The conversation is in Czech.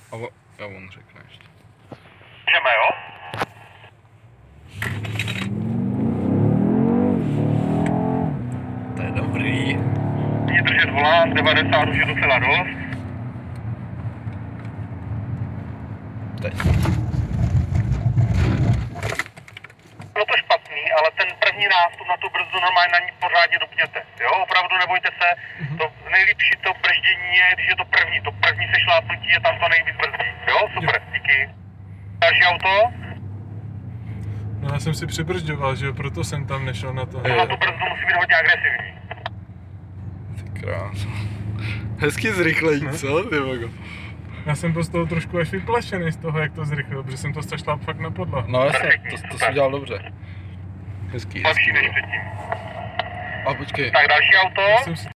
A jo, on řekne ještě. Můžeme, jo? To je dobrý. Mě držet volant, 90 už je docela dost. Teď. Bylo to špatný, ale ten první nástup na tu brzdu normálně na ní pořádně dopněte. Jo, opravdu nebojte se, to nejlepší to brždění je, když je to první sešlápnutí je tam to nejvíc brzdí. Jo, super, díky. Další auto? No já jsem si přibržďoval, že jo, proto jsem tam nešel na to. Na tu brzdu musí být hodně agresivní. Ty krás. Hezky zrychlení, co? Ty vogo. Já jsem byl z toho trošku až vyplašený z toho, jak to zrychlil, protože jsem to šláp fakt na podlahu. No jasně, to jsi udělal dobře. Hezký, Lepší než bylo. předtím. A počkej. Tak další auto? Já jsem si